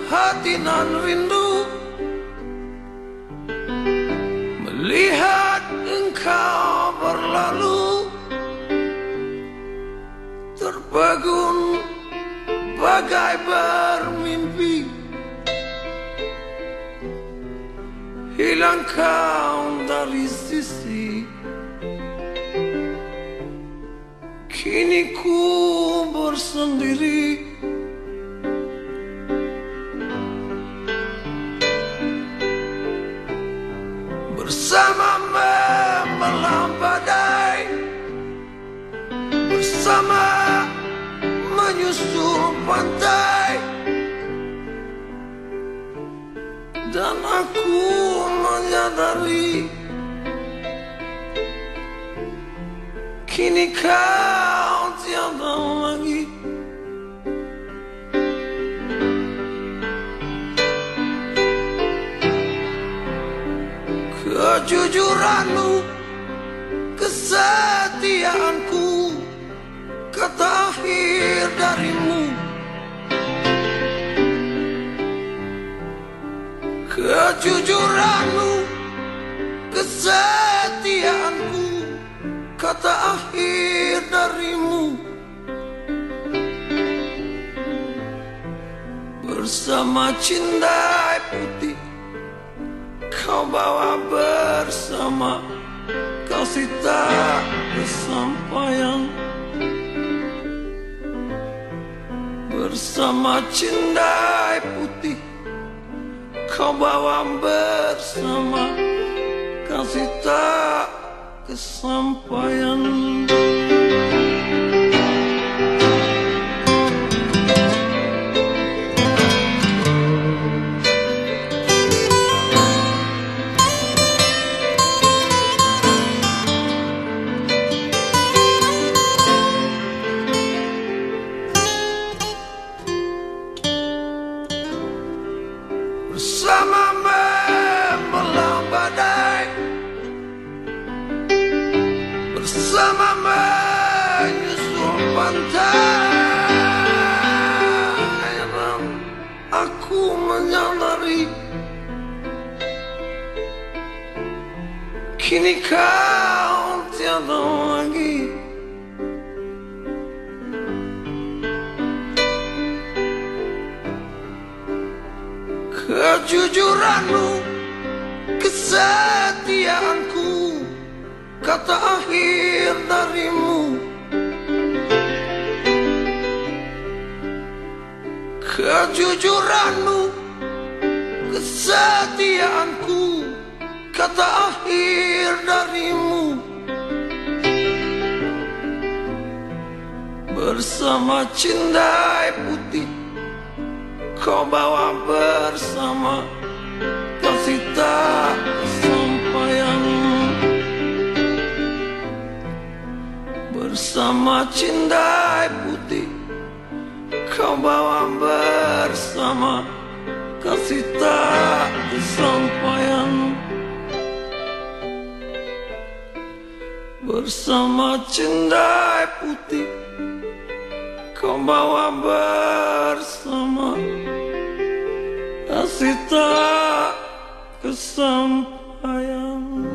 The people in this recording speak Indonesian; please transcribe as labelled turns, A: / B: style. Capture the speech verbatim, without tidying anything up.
A: hati nan rindu melihat engkau berlalu, terbangun bagai bermimpi, hilang kau dari sisi. Kini ku bersendiri, bersama membelah badai, bersama menyusul pantai, dan aku menyadari kini kau tiada lagi. Kejujuranmu, kesetiaanku, kata akhir darimu. Kejujuranmu, kesetiaanku, kata akhir darimu. Bersama cindai putih kau bawa bersama kasih tak kesampaian. Bersama cindai putih kau bawa bersama kasih tak kesampaian. Bersama membelah badai, bersama menyusul pantai, dan aku menyadari kini kau tiada lagi. Kejujuranmu, kesetiaanku, kata akhir darimu. Kejujuranmu, kesetiaanku, kata akhir darimu. Bersama cindai putih kau bawa bersama kasih tak kesampaian. Bersama cindai putih kau bawa bersama kasih tak kesampaian. Bersama cindai putih kau bawa bersama kasih tak kesampaian.